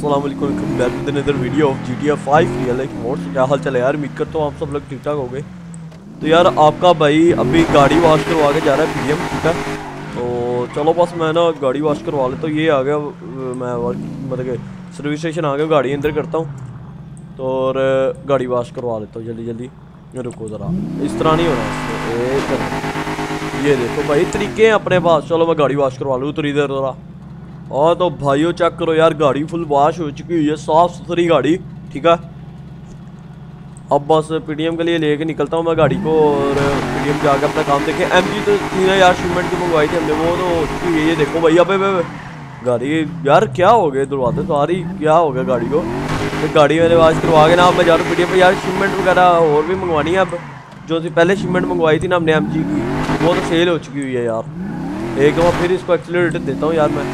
अस्सलाम वालेकुम, welcome back to another video of GTA 5 real life mode. क्या हाल चल है यार, उम्मीद करता हूँ आप सब लोग ठीक ठाक हो गए। तो यार आपका भाई अभी गाड़ी वॉश करवा के जा रहा है PDM, ठीक है। तो चलो बस मैं ना गाड़ी वॉश करवा ले। तो ये आ गया, मैं मतलब कि सर्विस स्टेशन आ गया, गाड़ी अंदर करता हूँ तो और गाड़ी वॉश करवा लेता हूँ जल्दी जल्दी। रुको ज़रा, इस तरह नहीं होना। ये देखो भाई तरीके हैं अपने पास। चलो मैं गाड़ी वॉश करवा लूँ तो इधर ज़रा। हाँ तो भाइयों चेक करो यार, गाड़ी फुल वॉश हो चुकी हुई है, साफ सुथरी गाड़ी, ठीक है। अब बस PDM के लिए लेके निकलता हूँ मैं गाड़ी को और PDM जाके अपना काम देखें। MG तो 3000 शिपमेंट की मंगवाई थी हमने, वो तो हो चुकी है। ये देखो भैया पे गाड़ी यार क्या हो गया, दरवाजे सारी क्या हो गया गाड़ी को। तो गाड़ी मैंने वॉश करवा के ना अब मैं जा रहा हूँ PDM पे। यार शिपमेंट वगैरह और भी मंगवानी है। अब जो सी पहले शिपमेंट मंगवाई थी ना हमने MG की, वो तो सेल हो चुकी हुई है यार। एक दफ़ा फिर इसको एक्सीलरेटर देता हूँ यार मैं।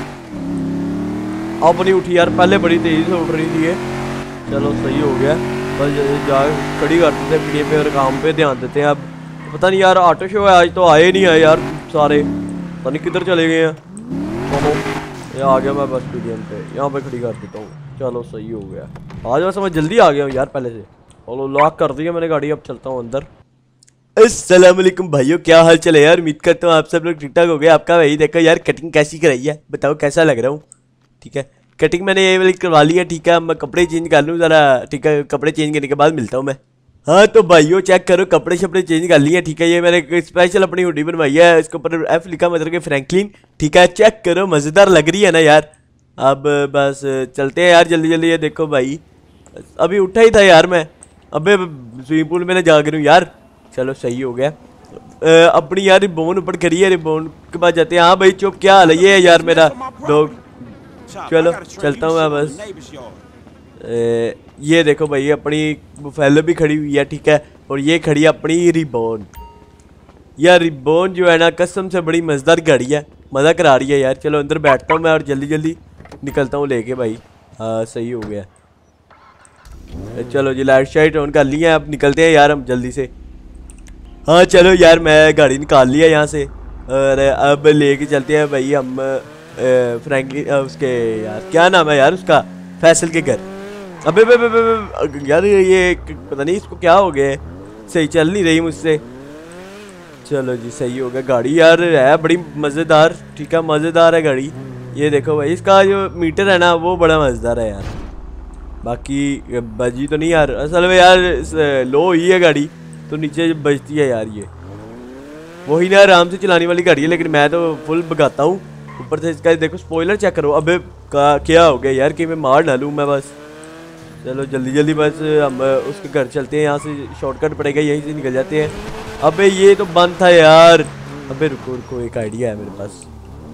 अब नहीं उठी यार, पहले बड़ी तेज़ी से उठ रही थी ये। चलो सही हो गया, बस जा खड़ी कर देते हैं PDM पे और काम पे ध्यान देते हैं। अब पता नहीं यार ऑटो शो है आज, तो आए नहीं आए यार सारे, पता नहीं किधर चले गए हैं। चलो ये आ गया मैं बस PDM पे, यहाँ पे खड़ी कर देता हूँ। चलो सही हो गया, आज वैसे मैं जल्दी आ गया हूँ यार पहले से। चलो लॉक कर दिया मैंने गाड़ी, अब चलता हूँ अंदर। अस्सलाम वालेकुम भाइयों, क्या हाल चल है यार, उम्मीद करता हूँ आप सब लोग ठीक ठाक हो गए। आपका वही देखो यार कटिंग कैसी कराई है, बताओ कैसा लग रहा हूँ। ठीक है, कटिंग मैंने ये वाली करवा ली है, ठीक है। मैं कपड़े चेंज कर लूँ ज़रा, ठीक है। कपड़े चेंज करने के बाद मिलता हूँ मैं। हाँ तो भाइयों चेक करो, कपड़े शपड़े चेंज कर लिए, ठीक है। ये मैंने स्पेशल अपनी हुडी बनवाई है, इसके ऊपर F लिखा मतलब कि फ्रैंकलिन, ठीक है। चेक करो मज़ेदार लग रही है ना यार। अब बस चलते हैं यार जल्दी जल्दी। ये देखो भाई अभी उठा ही था यार मैं, अबे स्विमिंग पूल में ना जा कर यार। चलो सही हो गया। अपनी यार रिबोन ऊपर करी है, रिबोन के बाद जाते हैं। हाँ भाई चुप, क्या हाल है? ये है यार मेरा डॉग। चलो चलता हूँ मैं बस। ये देखो भाई अपनी बुफेलो भी खड़ी हुई है, ठीक है। और ये खड़ी है अपनी रिबोन। यार रिबोन जो है ना कसम से बड़ी मज़ेदार गाड़ी है, मज़ा करा रही है यार। चलो अंदर बैठता हूँ मैं और जल्दी जल्दी निकलता हूँ लेके भाई। हाँ सही हो गया। चलो जी लाइट शाइट ऑन कर ली है, अब निकलते हैं यार हम जल्दी से। हाँ चलो यार मैं गाड़ी निकाल लिया यहाँ से और अब लेके चलते हैं भाई हम फ्रैंकली उसके, यार क्या नाम है यार उसका, फैसल के घर। अबे बे, बे, बे, बे, यार ये पता नहीं इसको क्या हो गया, सही चल नहीं रही मुझसे। चलो जी सही हो गया। गाड़ी यार है बड़ी मज़ेदार, ठीक है, मज़ेदार है गाड़ी। ये देखो भाई इसका जो मीटर है ना वो बड़ा मज़ेदार है यार। बाकी बजी तो नहीं यार, असल में यार लो ही है गाड़ी तो नीचे बजती है यार। ये वही ना आराम से चलाने वाली गाड़ी है, लेकिन मैं तो फुल भगाता हूँ ऊपर से। इसका देखो स्पॉइलर चेक करो। अबे क्या हो गया यार कि मैं मार ना लूँ मैं बस। चलो जल्दी जल्दी बस हम उसके घर चलते हैं, यहाँ से शॉर्टकट पड़ेगा, यहीं से निकल जाते हैं। अबे ये तो बंद था यार। अबे रुको रुको, एक आइडिया है मेरे पास।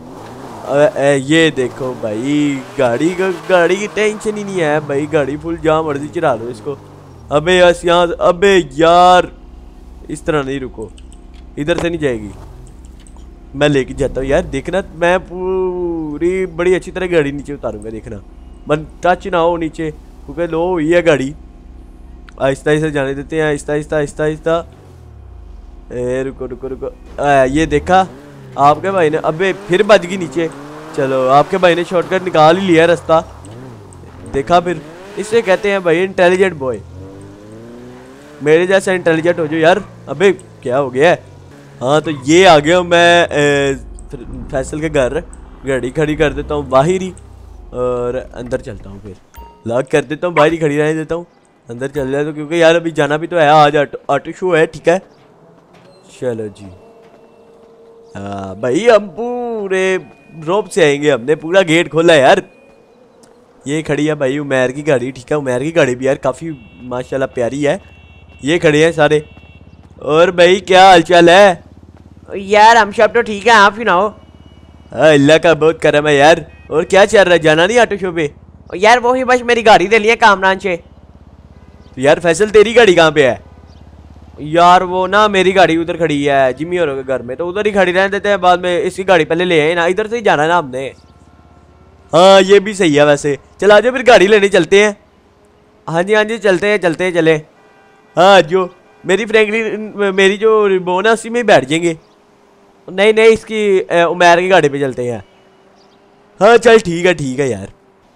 ये देखो भाई गाड़ी की टेंशन ही नहीं है भाई, गाड़ी फुल जहाँ मर्जी चला लो इसको। अबे यस यहाँ, अबे यार इस तरह नहीं, रुको इधर से नहीं जाएगी, मैं लेके जाता हूँ यार। देखना मैं पूरी बड़ी अच्छी तरह गाड़ी नीचे उतारूंगा, देखना मन टच ना हो नीचे, क्योंकि लो हुई है गाड़ी। आहिस्ता आहिस्ता जाने देते हैं, आहिस्ता आहिस्ता आहिस्ता आहिस्ता। रुको रुको रुको, ये देखा आपके भाई ने, अबे फिर बज गई नीचे। चलो आपके भाई ने शॉर्टकट निकाल ही लिया रास्ता, देखा। फिर इससे कहते हैं भाई इंटेलिजेंट बॉय, मेरे जैसा इंटेलिजेंट हो जो यार। अबे क्या हो गया है? हाँ तो ये आ गया मैं फैसल के घर, गाड़ी खड़ी कर देता हूँ बाहर ही और अंदर चलता हूँ। फिर लॉक कर देता हूँ, बाहर ही खड़ी रहने देता हूँ, अंदर चल जाए तो, क्योंकि यार अभी जाना भी तो है, आज ऑटो शो है, ठीक है। चलो जी हाँ भाई हम पूरे रोप से आएंगे, हमने पूरा गेट खोला है यार। ये खड़ी है भाई उमैर की गाड़ी, ठीक है। उमैर की गाड़ी भी यार काफ़ी माशाल्लाह प्यारी है। ये खड़े हैं सारे। और भाई क्या हालचाल है यार? हम सब तो ठीक है, आप सुनाओ। अल्लाह का बहुत करम है यार। और क्या चल रहा है, जाना नहीं ऑटो शो पे? यार वो ही बस मेरी गाड़ी दे ली है कामरान से। तो यार फैसल तेरी गाड़ी कहाँ पे है? यार वो ना मेरी गाड़ी उधर खड़ी है जिम्मी और के घर में, तो उधर ही खड़ी रहने देते हैं, बाद में इसकी गाड़ी पहले ले आए ना, इधर से ही जाना है ना हमने। हाँ ये भी सही है वैसे। चल आ जाओ फिर गाड़ी लेने चलते हैं। हाँ जी चलते हैं चले। हाँ जो मेरी फ्रैंकलिन मेरी जो रिबोन है उसी में ही बैठ जाएंगे। नहीं इसकी उमैर की गाड़ी पे चलते हैं। हाँ चल ठीक है यार।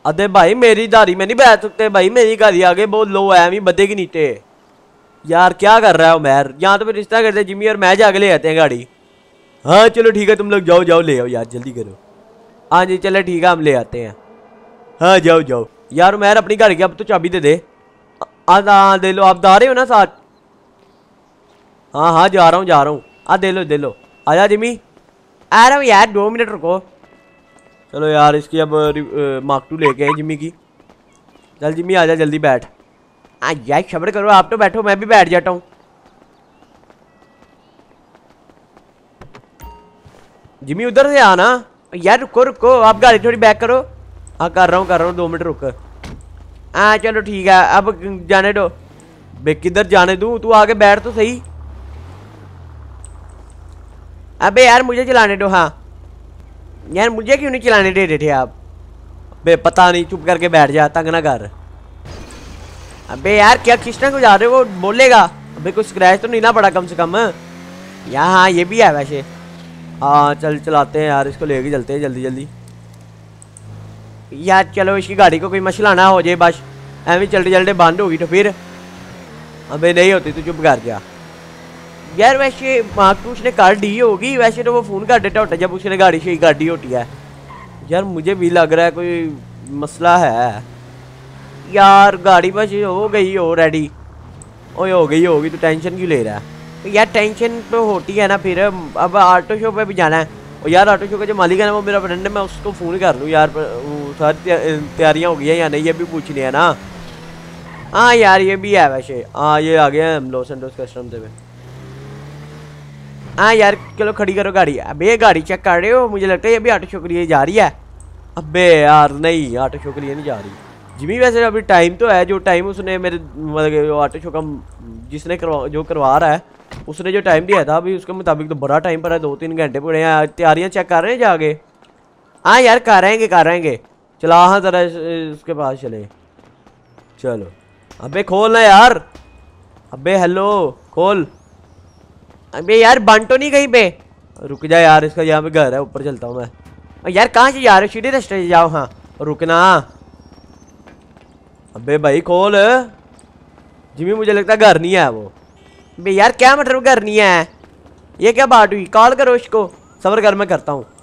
अरे भाई मेरी गाड़ी में नहीं बैठ सकते भाई, मेरी गाड़ी आगे बहुत लो है, अभी बदे की नीचे। यार क्या कर रहा है उमैर, यहाँ तो फिर रिश्ता करते जिम्मी और मैं जाके ले आते हैं गाड़ी। हाँ चलो ठीक है, तुम लोग जाओ जाओ ले आओ यार, जल्दी करो। हाँ जी चलो ठीक है, हम ले आते हैं। हाँ जाओ जाओ यार। उमैर अपनी गाड़ी की अब तो चाबी दे दे। हाँ दे लो, आप जा रहे हो ना साथ? हाँ हाँ जा रहा हूँ। दे लो। आजा जिमी। आ रहा हूँ यार, 2 मिनट रुको। चलो यार इसकी अब मार्क 2 लेके आए जिमी की। चल जिमी आजा जल्दी बैठ। यार सब्र करो, आप तो बैठो मैं भी बैठ जाता हूँ। जिमी उधर से आना यार। रुको आप गाड़ी थोड़ी बैक करो। हाँ कर रहा हूँ 2 मिनट रुक। हाँ चलो ठीक है, अब जाने दो। बे किधर जाने दूँ, तू आगे बैठ तो सही। अबे यार मुझे चलाने दो। हाँ यार मुझे क्यों नहीं चलाने दे रहे थे आप? बे पता नहीं, चुप करके बैठ जा, तंग ना कर। अबे यार क्या खींचना को जा रहे हो, वो बोलेगा। अबे कुछ स्क्रैच तो नहीं ना पड़ा कम से कम? यार हाँ ये भी है वैसे। हाँ चल चलाते हैं यार, इसको लेके चलते हैं जल्दी। यार चलो इसकी गाड़ी को कोई मसला ना हो जाए, बस ऐਵੇਂ चलते बंद होगी तो फिर। अबे नहीं होती तो चुप कर जा यार। वैसे मार्क 2 उसने कर दी होगी, वैसे तो वो फ़ोन कर देता होता जब उसने गाड़ी से कर दी होती है। यार मुझे भी लग रहा है कोई मसला है यार। गाड़ी बस हो गई हो रेडी। ओए हो गई होगी तो टेंशन क्यों ले रहा है? तो यार टेंशन तो होती है ना फिर। अब ऑटो शो पे भी जाना है। और यार ऑटो शो का जो मालिक है ना वो मेरा फ्रेंड है, मैं उसको फ़ोन कर लूँ यार। वो सारी तैयारियाँ हो गई हैं या नहीं ये भी पूछ लिया ना। हाँ यार ये भी है वैसे। हाँ ये आ गया हम लॉस एंजल्स कस्टम से। हाँ यार चलो खड़ी करो गाड़ी। अबे ये गाड़ी चेक कर रहे हो? मुझे लगता है ये भी ऑटो शो के लिए जा रही है। अबे यार नहीं, ऑटो शो के लिए नहीं जा रही जिमी। वैसे अभी टाइम तो है, जो टाइम उसने मेरे मतलब ऑटो शो का जिसने करवा रहा है उसने जो टाइम दिया था अभी उसके मुताबिक तो बड़ा टाइम पर है, 2-3 घंटे पड़े हैं। तैयारियां चेक कर रहे हैं जाके। हाँ यार कर रहेंगे। चला हाँ ज़रा इसके पास चले। चलो अबे खोल ना यार। अबे हेलो खोल। अबे यार बंद तो नहीं कहीं पे? रुक जा यार, इसका यहाँ पे घर है, ऊपर चलता हूँ मैं। और यार कहाँ से जा रहे हो? सीधे रास्ते से जाओ। हाँ रुकना। अबे भाई खोल। जिमी मुझे लगता है घर नहीं है वो। अबे यार क्या मतलब घर नहीं है? ये क्या बात हुई? कॉल करो इसको। सब्र कर मैं करता हूँ।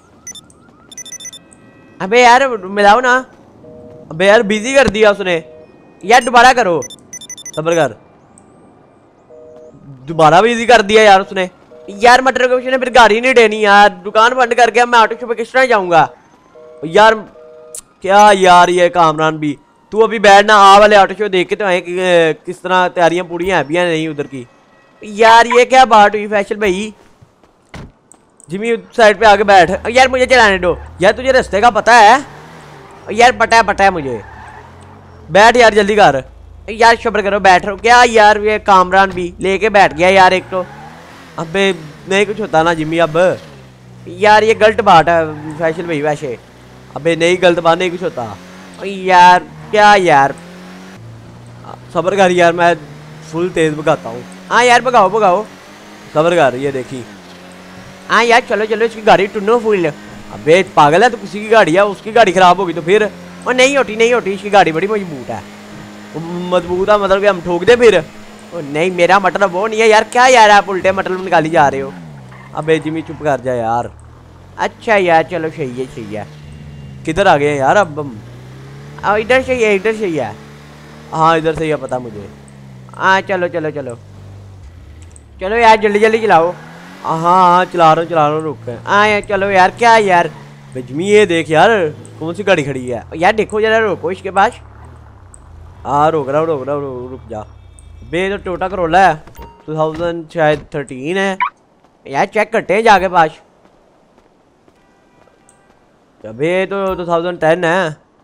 अबे यार मिलाओ ना। अबे यार बिजी कर दिया उसने यार, दोबारा करो। सब्र कर। दोबारा बिजी कर दिया यार उसने। यार मतलब उसने फिर गाड़ी नहीं देनी यार। दुकान बंद करके मैं ऑटो शो पे किस तरह जाऊंगा यार? क्या यार ये कामरान भी, तू अभी बैठना, आ वाले ऑटो शो देख के तो आए किस तरह तैयारियां पूरी हैं भी नहीं उधर की। यार ये क्या बात हुई फैसल भाई? जिमी साइड पे आके बैठ। यार मुझे चलाने दो यार, तुझे रास्ते का पता है यार? पता है मुझे। बैठ यार जल्दी कर यार, शुक्र करो बैठ रहा हूँ। क्या यार ये कामरान भी लेके बैठ गया यार एक तो। अबे नहीं कुछ होता ना जिमी अब। यार ये गलत बात है फैशन भाई वैसे। अबे नहीं गलत बात नहीं कुछ होता यार। क्या यार सब्र कर यार, मैं फुल तेज भगाता हूँ। हाँ यार भगाओ सब्र कर। ये देखी। हाँ यार चलो इसकी गाड़ी टुनो फुल। अबे पागल है तो किसी की गाड़ी है, उसकी गाड़ी खराब होगी तो फिर। और नहीं होती इसकी गाड़ी बड़ी मजबूत है। मजबूत है मतलब कि हम ठोक दे फिर? ओ नहीं मेरा मतलब वो नहीं है यार। क्या यार आप उल्टे मतलब निकाली जा रहे हो? अबे जिमी चुप कर जा यार। अच्छा यार चलो सही है। किधर आ गए हैं यार अब हम? इधर से ही है। हाँ इधर से ही है पता मुझे। हाँ चलो यार जल्दी चलाओ। हाँ चला रहा हूँ रुक। हाँ यार चलो यार। क्या यार जिमी ये देख यार कौन सी गाड़ी खड़ी है यार? देखो जरा, रोको इसके पास। हाँ रोक रहा हूँ रुक जा। बे तो टोटा करोला है 2013 है यार, चेक करते हैं जाके पास। अबे तो 2010 है।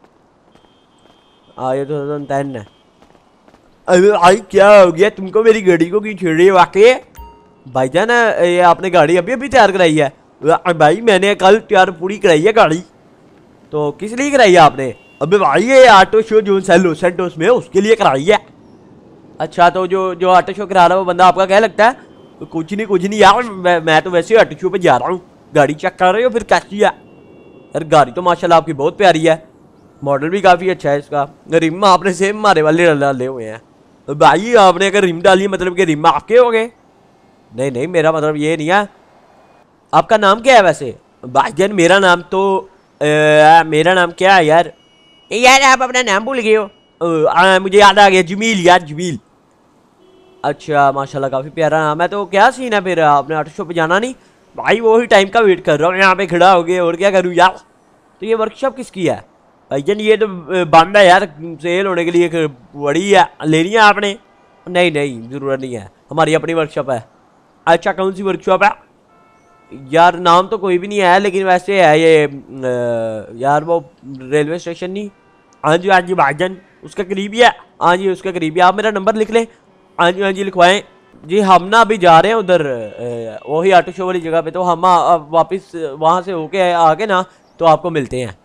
ये 2010 है। अरे भाई क्या हो गया तुमको? मेरी गाड़ी को क्यों छेड़ रही है वाकई? भाईजान ये आपने गाड़ी अभी तैयार कराई है? भाई मैंने कल तैयार पूरी कराई है गाड़ी। तो किस लिए कराई है आपने? अबे भाई ये ऑटो शो जो लॉस एंजल्स में उसके लिए कराई है। अच्छा तो जो ऑटो शो करा रहा है वो बंदा आपका क्या लगता है? तो कुछ नहीं यार, मैं तो वैसे ऑटो शो पे जा रहा हूँ। गाड़ी चेक कर रहे हो फिर कैसी है? यार गाड़ी तो माशाल्लाह आपकी बहुत प्यारी है। मॉडल भी काफ़ी अच्छा है इसका। रिम आपने सेम हमारे वाले डाले हुए हैं। तो भाई आपने अगर रिम डाली मतलब कि रिम आपके हो गए? नहीं नहीं, मेरा मतलब ये नहीं है। आपका नाम क्या है वैसे? भाईजान मेरा नाम तो मेरा नाम क्या है यार? यार आप अपना नाम भूल गए हो। मुझे याद आ गया, जमील यार, जमील। अच्छा माशाल्लाह, काफ़ी प्यारा नाम है। तो क्या सीन है फिर, आपने ऑटो शॉप पे जाना नहीं? भाई वो ही टाइम का वेट कर रहा हूँ यहाँ पे खड़ा हो गया, और क्या करूँ यार। तो ये वर्कशॉप किसकी है भाईजान? ये तो बंद है यार, सेल होने के लिए बड़ी है, लेनी है आपने? नहीं नहीं ज़रूरत नहीं है, हमारी अपनी वर्कशॉप है। अच्छा कौन सी वर्कशॉप है यार? नाम तो कोई भी नहीं है, लेकिन वैसे है ये यार वो रेलवे स्टेशन नहीं? हाँ जी भाईजान, उसके करीब ही है। हाँ जी उसके करीब ही। आप मेरा नंबर लिख लें। हाँ जी लिखवाएं जी। हम ना अभी जा रहे हैं उधर वही ऑटो शो वाली जगह पे, तो हम वापस वहाँ से होके आके ना तो आपको मिलते हैं।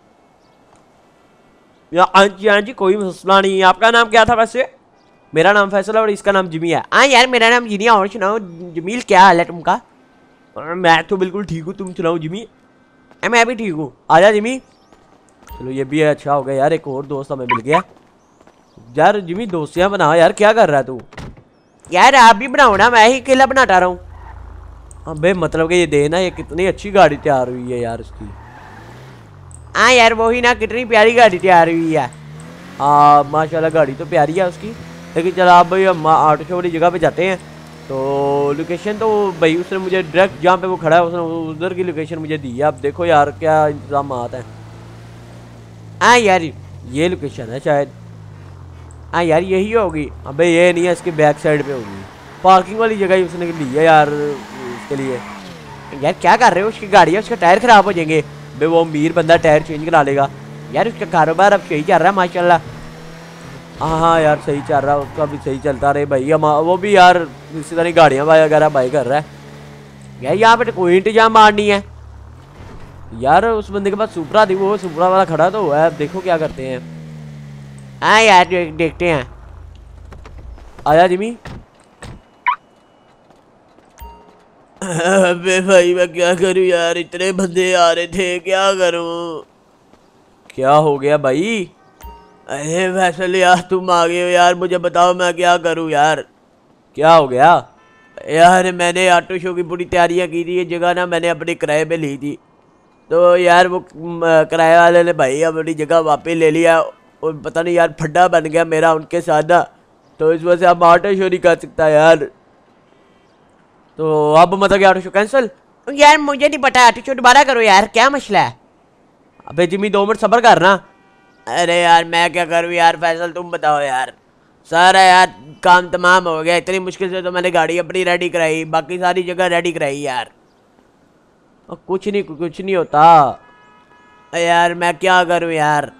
हाँ जी कोई मसला नहीं। आपका नाम क्या था वैसे? मेरा नाम फैसल है और इसका नाम जिमी है। हाँ यार मेरा नाम जिनी है। और सुनाओ जमील, क्या हाल है तुमका? मैं तो बिल्कुल ठीक हूँ, तुम सुनाओ जिमी? मैं भी ठीक हूँ। आजा जिमी। चलो ये भी अच्छा हो गया यार, एक और दोस्त हमें मिल गया। यार जिमी दोस्तियाँ बना यार, क्या कर रहा है तू? यार आप भी बनाओ ना, मैं ही अकेला बनाता रहा हूँ। अबे मतलब कि ये देना, ये कितनी अच्छी गाड़ी तैयार हुई है यार इसकी। हाँ यार वही ना, कितनी प्यारी गाड़ी तैयार हुई है। हाँ माशाल्लाह गाड़ी तो प्यारी है उसकी। लेकिन चलो आप भाई हम ऑटो शो वाली जगह पे जाते हैं। तो लोकेशन तो भाई उसने मुझे डायरेक्ट जहाँ पे वो खड़ा है उसने उधर की लोकेशन मुझे दी है। अब देखो यार क्या इंतजाम आता है। हाँ यार ये लोकेशन है शायद। हाँ यार यही होगी। अबे ये नहीं है, इसके बैक साइड पे होगी। पार्किंग वाली जगह ही उसने ली है यार उसके लिए। यार क्या कर रहे हो? उसकी गाड़ी है, उसके टायर खराब हो जाएंगे। भाई वो अमीर बंदा टायर चेंज करा लेगा यार। उसका कारोबार अब सही चल रहा है माशाल्लाह। हाँ यार सही चल रहा है उसका भी, सही चलता रहे भाई। हम वो भी यार इसी तरह गाड़ियाँ वगैरह बाई कर रहा है यार। यहाँ पे कोई इंतजाम मारनी है यार। उस बंदे के पास सुपरा थी, वो सुपरा वाला खड़ा तो हुआ है। अब देखो क्या करते हैं। हाँ यार देखते हैं। आया जिमी। अबे भाई मैं क्या करूँ यार, इतने बंदे आ रहे थे, क्या करूँ? क्या हो गया भाई? अरे फैसल यार तुम आ गए हो यार, मुझे बताओ मैं क्या करूँ यार। क्या हो गया? यार मैंने ऑटो शो की पूरी तैयारियाँ की थी। ये जगह ना मैंने अपने किराए पे ली थी, तो यार वो किराए वाले ने भाई अपनी जगह वापस ले लिया। और पता नहीं यार फड्डा बन गया मेरा उनके साथ ना, तो इस वजह से अब ऑटो शो नहीं कर सकता यार। तो अब मतलब ऑटो शो कैंसिल? यार मुझे नहीं पता, ऑटो शो दोबारा करो यार, क्या मसला है? अबे जिमी 2 मिनट सब्र करना। अरे यार मैं क्या करूँ यार, फैसल तुम बताओ यार। सारा यार काम तमाम हो गया, इतनी मुश्किल से तो मैंने गाड़ी अपनी रेडी कराई, बाकी सारी जगह रेडी कराई यार। कुछ नहीं होता यार, मैं क्या करूँ यार।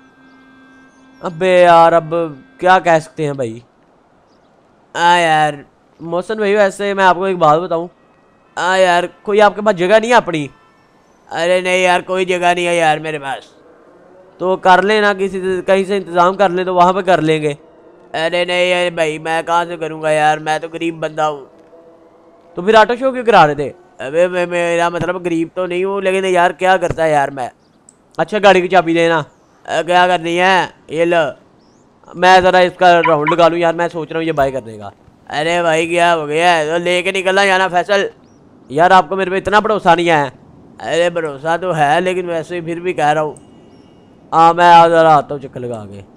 अबे यार अब क्या कह सकते हैं भाई। हाँ यार मोहसन भाई वैसे मैं आपको एक बात बताऊँ। हाँ यार कोई आपके पास जगह नहीं है अपनी? अरे नहीं यार कोई जगह नहीं है यार मेरे पास। तो कर लेना किसी से, कहीं से इंतज़ाम कर ले तो वहाँ पे कर लेंगे। अरे नहीं यार भाई मैं कहाँ से करूँगा यार, मैं तो गरीब बंदा हूँ। तो फिर ऑटो शो क्यों करा रहे थे? अबे मेरा मतलब गरीब तो नहीं हूँ, लेकिन यार क्या करता है यार मैं। अच्छा गाड़ी की चाबी देना। क्या करनी है? ये लो। मैं ज़रा इसका राउंड लगा लूँ यार, मैं सोच रहा हूँ ये बाय करने का। अरे भाई क्या हो गया है, तो लेके निकलना जाना फैसल। यार आपको मेरे पे इतना भरोसा नहीं है? अरे भरोसा तो है, लेकिन वैसे ही फिर भी कह रहा हूँ। हाँ मैं ज़रा आता हूँ चक्कर लगा के।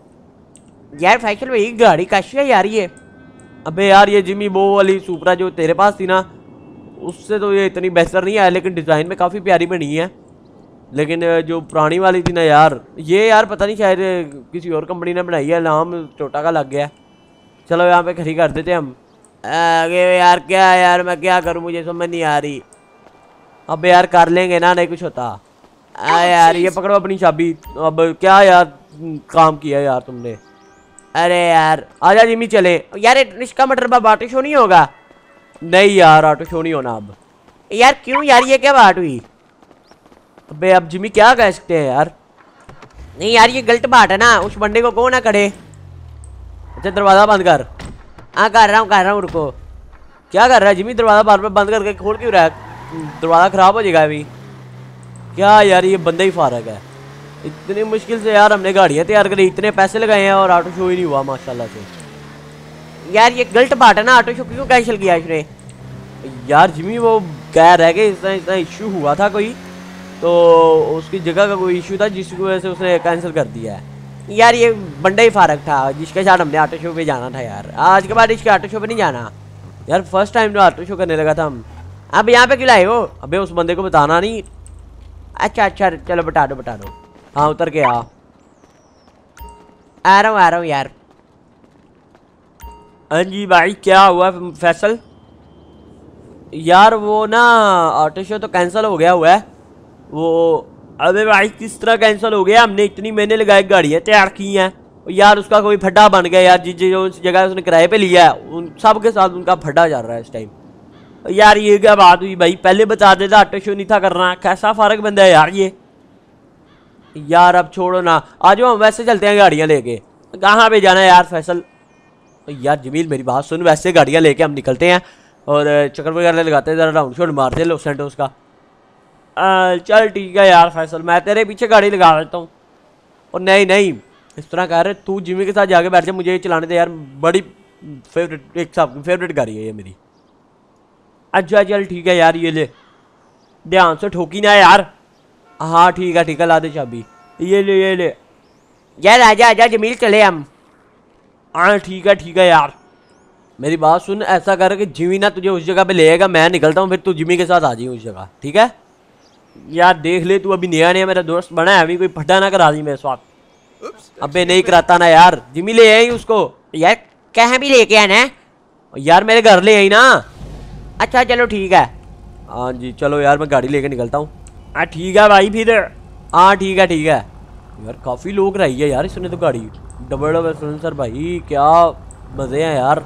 यार फैसल भाई गाड़ी कैसी है यार ये? अबे यार ये जिमी वो वाली सुपरा जो तेरे पास थी ना, उससे तो ये इतनी बेहतर नहीं है, लेकिन डिज़ाइन में काफ़ी प्यारी बनी है। लेकिन जो पुरानी वाली थी ना यार, ये यार पता नहीं शायद किसी और कंपनी ने बनाई है, नाम छोटा का लग गया। चलो यहाँ पे खड़ी कर देते हम। आगे यार क्या है यार, मैं क्या करूँ मुझे समझ नहीं आ रही। अब यार कर लेंगे ना, नहीं कुछ होता। यार ये पकड़ो अपनी चाबी। अब क्या यार काम किया यार तुमने। अरे यार आजा जिमी चले। यार इसका मतलब ऑटो शो नहीं होगा? नहीं यार ऑटो शो नहीं होना अब। यार क्यों यार, ये क्या बात हुई? अबे अब जिमी क्या कह सकते हैं यार। नहीं यार ये गलत बात है ना, उस बंदे को कौन ना करे। अच्छा दरवाज़ा बंद कर। हाँ कर रहा हूँ रुको। क्या कर रहा है जिमी? दरवाज़ा बार बार बंद करके खोल क्यों रहा है? दरवाज़ा ख़राब हो जाएगा अभी। क्या यार ये बंदा ही फारग है। इतनी मुश्किल से यार हमने गाड़ियाँ तैयार करी, इतने पैसे लगाए हैं और ऑटो शो ही नहीं हुआ माशाल्लाह से। यार ये गलत बात है ना, ऑटो शो क्यों कैंसिल किया इसने? यार जिमी वो कह रहा है कि इतना इशू हुआ था कोई, तो उसकी जगह का कोई इशू था जिसकी वजह से उसने कैंसिल कर दिया है। यार ये बंदा ही फारक था जिसके साथ हमने ऑटो शो पे जाना था यार, आज के बाद इसके ऑटो शो पे नहीं जाना यार। फर्स्ट टाइम जो ऑटो शो करने लगा था हम। अब यहाँ पे खिलाए हो? अबे उस बंदे को बताना नहीं। अच्छा अच्छा चलो बता दो। हाँ उतर के आ रहा हूँ यार। हाँ जी भाई क्या हुआ फैसल? यार वो ना ऑटो शो तो कैंसिल हो गया हुआ है वो। अबे भाई किस तरह कैंसिल हो गया? हमने इतनी महीने लगाए गाड़ियाँ तैयार की हैं यार, उसका कोई फड्डा बन गया यार। जो उस जगह उसने किराए पे लिया है उन सब के साथ उनका फड्डा चल रहा है इस टाइम। यार ये क्या बात हुई भाई? पहले बता देता, ऑटो शो नहीं था करना। कैसा फर्क बंदा है यार ये। यार अब छोड़ो ना, आ जाओ हम वैसे चलते हैं गाड़ियाँ लेके। कहाँ पे जाना है यार फैसल? यार जमील मेरी बात सुन, वैसे गाड़ियाँ लेके हम निकलते हैं और चक्कर वगैरह लगाते हैं, ज़रा राउंड शॉट मारते हैं लॉस सैंटोस का। चल ठीक है यार फैसल, मैं तेरे पीछे गाड़ी लगा देता हूँ। और नहीं इस तरह कह रहे, तू जिमी के साथ जाके बैठ जा, मुझे ये चलाने दे यार। बड़ी फेवरेट, एक साहब की फेवरेट गाड़ी है ये मेरी। अच्छा चल ठीक है यार, ये ले ध्यान से ठोकी ना यार। हाँ ठीक है ला दे चाबी। ये ले यार आजा जमील चले हम। हाँ ठीक है यार। मेरी बात सुन, ऐसा कर कि जिमी ना तुझे उस जगह पे ले आएगा, मैं निकलता हूँ, फिर तू जिमी के साथ आ जाइए उस जगह, ठीक है? यार देख ले, तू अभी नया मेरा दोस्त बना है, अभी कोई फटा ना करा दी मेरे साथ। अबे नहीं कराता ना यार, जिमी ले आई उसको। यार कहाँ भी लेके आना? यार मेरे घर ले आई ना। अच्छा चलो ठीक है। हाँ जी चलो यार, मैं गाड़ी लेके निकलता हूँ। हाँ ठीक है भाई फिर। हाँ ठीक है यार, काफ़ी लोग रही है यार इसने तो गाड़ी। डबल सर भाई क्या मज़े हैं यार।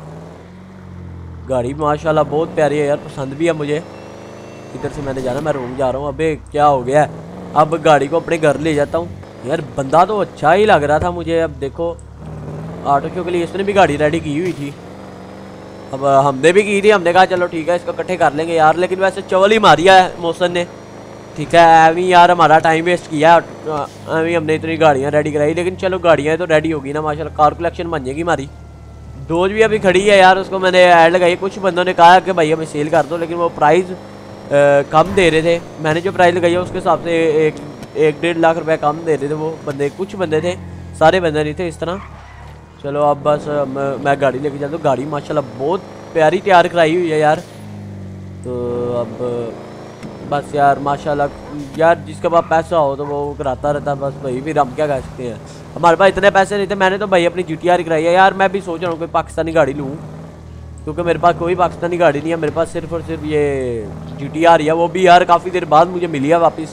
गाड़ी माशाल्लाह बहुत प्यारी है यार, पसंद भी है मुझे। इधर से मैंने जाना, मैं रूम जा रहा हूँ। अबे क्या हो गया है? अब गाड़ी को अपने घर ले जाता हूँ यार। बंदा तो अच्छा ही लग रहा था मुझे। अब देखो ऑटो शो के लिए इसने भी गाड़ी रेडी की हुई थी, अब हमने भी की थी। हमने कहा चलो ठीक है इसको इकट्ठे कर लेंगे यार, लेकिन वैसे चवल ही मारिया है मौसन ने। ठीक है अभी यार हमारा टाइम वेस्ट किया, अभी हमने इतनी गाड़ियाँ रेडी कराई, लेकिन चलो गाड़ियाँ तो रेडी होगी ना माशाल्लाह। कार कलेक्शन बन जाएगी हमारी। डोज भी अभी खड़ी है यार, उसको मैंने ऐड लगाई। कुछ बंदों ने कहा कि भाई हमें सेल कर दो, लेकिन वो प्राइस कम दे रहे थे। मैंने जो प्राइस लगाई है उसके हिसाब से 1-1.5 लाख रुपए कम दे रहे थे वो बंदे। कुछ बंदे थे, सारे बंदे नहीं थे इस तरह। चलो अब बस मैं गाड़ी लेके चलता हूँ। गाड़ी माशाल्लाह बहुत प्यारी तैयार कराई हुई है यार। तो अब बस यार माशाल्लाह यार, जिसके पास पैसा हो तो वो कराता रहता है बस भाई। फिर हम क्या कह सकते हैं, हमारे पास इतने पैसे नहीं थे। मैंने तो भाई अपनी GTR कराई है यार। मैं भी सोच रहा हूँ कोई पाकिस्तानी गाड़ी लूँ, क्योंकि मेरे पास कोई पाकिस्तानी गाड़ी नहीं है। मेरे पास सिर्फ और सिर्फ ये GTR है, वो भी यार काफ़ी देर बाद मुझे मिली है वापस।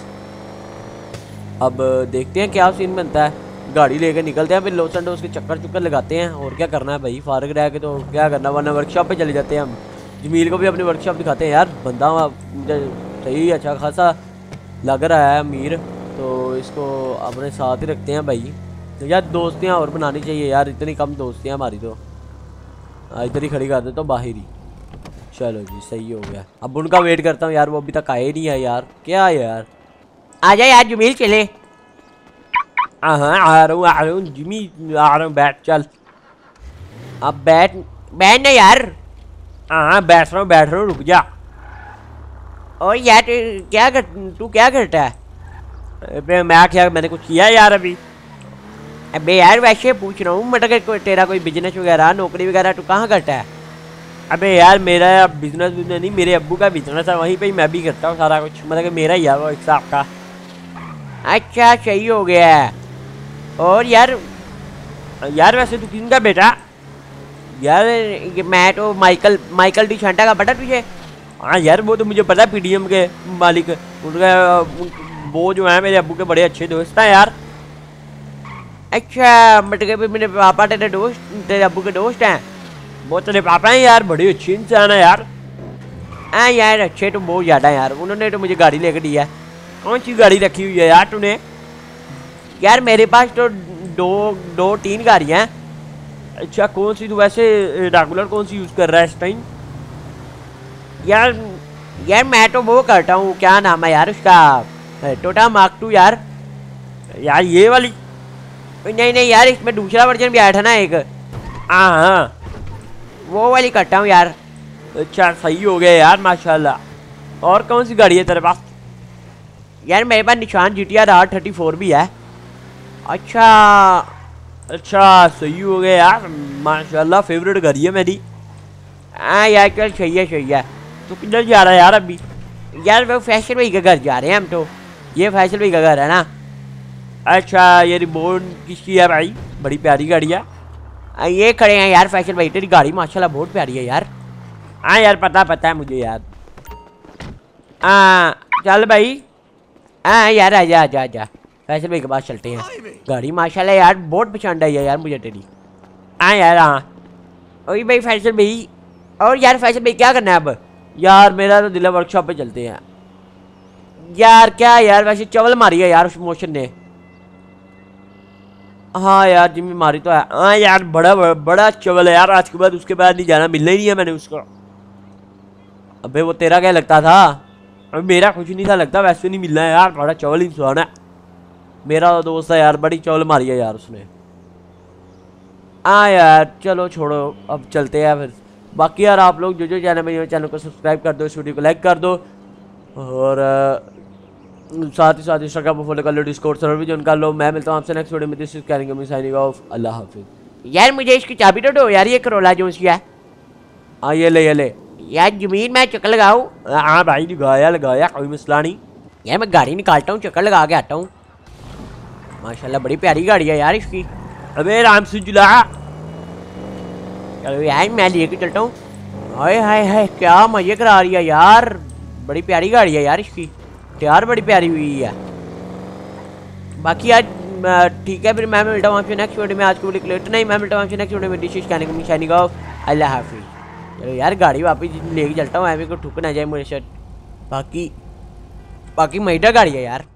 अब देखते हैं क्या सीन बनता है। गाड़ी लेके निकलते हैं, फिर लॉस सैंटोस के चक्कर लगाते हैं। और क्या करना है भाई, फारग रह के तो क्या करना, वरना वर्कशॉप पे चले जाते हैं हम। जमील को भी अपनी वर्कशॉप दिखाते हैं यार। बंदा मुझे सही अच्छा खासा लग रहा है अमीर, तो इसको अपने साथ ही रखते हैं भाई। तो यार दोस्तियाँ और बनानी चाहिए यार, इतनी कम दोस्तियाँ हमारी तो। इधर ही खड़ी कर दे तो बाहर ही। चलो जी सही हो गया। अब उनका वेट करता हूँ यार, वो अभी तक आए नहीं है यार। क्या है यार, आ जाए यार जमील चले। हाँ आ रहा हूँ जिमी, आ रहा हूँ। बैठ चल, अब बैठ ना यार। हाँ बैठ रहा हूँ रुक जा। और यार तू क्या करता है? अबे मैं क्या, मैंने कुछ किया यार अभी? अबे यार वैसे पूछ रहा हूँ, मतलब तेरा कोई बिजनेस वगैरह नौकरी वगैरह तू कहाँ करता है? अबे यार मेरा बिजनेस नहीं, मेरे अब्बू का बिजनेस है, वहीं पे ही मैं भी करता हूँ सारा कुछ। मतलब कि मेरा ही है वो एक हिसाब का। अच्छा सही हो गया है। और यार वैसे तू किसका बेटा? यार मैं तो माइकल डी शांटा का पता तुझे? हाँ यार वो तो मुझे पता है, PDM के मालिक। उनका वो जो है मेरे अब्बू के बड़े अच्छे दोस्त हैं यार। अच्छा मतलब मेरे पापा तेरे अब्बू के दोस्त हैं? वो तेरे पापा हैं यार, बड़े अच्छे इंसान है यार। हाँ यार अच्छे तो बहुत ज़्यादा यार। उन्होंने तो मुझे गाड़ी लेकर दिया। कौन सी गाड़ी रखी हुई है यार तूने? यार मेरे पास तो दो तीन गाड़ियाँ हैं। अच्छा कौन सी तू वैसे रेगुलर कौन सी यूज़ कर रहा है इस टाइम? यार मैं तो वो करता हूँ, क्या नाम है यार उसका, टोटा मार्क 2 यार। यार ये वाली? नहीं नहीं यार, इसमें दूसरा वर्जन भी आया था ना एक। हाँ हाँ, वो वाली करता हूँ यार। अच्छा सही हो गया यार माशाल्लाह। और कौन सी गाड़ी है तेरे पास? यार मेरे पास निशान GTR R34 भी है। अच्छा अच्छा, सही हो गया यार माशाल्लाह, फेवरेट गाड़ी है मेरी। हाँ यार चल सही है। तो किधर जा रहा है यार अभी? यार वो फैशन भाई का घर जा रहे हैं हम तो। ये फैशन भाई का घर है ना? अच्छा, ये रिबोन किसकी है भाई? बड़ी प्यारी गाड़ी है। ये खड़े हैं यार फैशन भाई, तेरी गाड़ी माशाल्लाह बहुत प्यारी है यार। हाँ यार पता है मुझे यार। हाँ चल भाई। हाँ यार आजा फैसल भाई के पास चलते हैं। गाड़ी माशाल्लाह यार बहुत पसंद आई है यार मुझे तेरी। हाँ यार हाँ। वही भाई फैसल भाई। और यार फैसल भाई क्या करना है अब? यार मेरा तो दिल है वर्कशॉप पे चलते हैं। यार क्या यार, वैसे चवल मारी है यार उस मोशन ने। हाँ यार जिम्मी मारी तो है। हाँ यार बड़ा चवल है यार, आज के बाद उसके बाद नहीं जाना, मिलना ही नहीं है मैंने उसको। अबे वो तेरा क्या लगता था? अबे मेरा कुछ नहीं था लगता, वैसे नहीं मिलना है यार, बड़ा चवल इंसान है मेरा दोस्त है यार, बड़ी चवल मारी है यार उसने। हाँ यार चलो छोड़ो, अब चलते हैं फिर। बाकी यार आप लोग जो चैनल में, चैनल को सब्सक्राइब कर दो, इस वीडियो को लाइक कर दो, और साथ ही इंस्टाग्राम पर फॉलो कर लो, डिस्कॉर्ड सर्वर भी ज्वाइन कर लो। मैं मिलता हूँ आपसे नेक्स्ट वीडियो में। This is caring signing off. अल्लाह हाफिज। यार मुझे इसकी चाबी तो दो यार, ये करोला जो उसकी है। हाँ ये ले यार, जमीन में चक्कर लगाऊँ? हाँ भाई लगाया कोई मसला नहीं। यार मैं गाड़ी निकालता हूँ, चक्कर लगा के आता हूँ। माशाल्लाह बड़ी प्यारी गाड़ी है यार इसकी। अबे राम से जुला। चलो यार मैं लेके चलता हूँ। हाय हाय हाय क्या मजे करा रही है यार, बड़ी प्यारी गाड़ी है यार इसकी, यार बड़ी प्यारी हुई है। बाकी यार ठीक है, फिर मैं मिलता हूँ आपसे नेक्स्ट वीडियो में। आज को वीडियो क्लियर नहीं, मैं मिलता हूँ आपसे नेक्स्ट वीडियो में। This signing off. अल्लाह हाफिज़। चलो यार गाड़ी वापस लेके चलता हूँ, ऐसे को ठुक ना जाए मेरे साथ। बाकी महिटा गाड़ी है यार।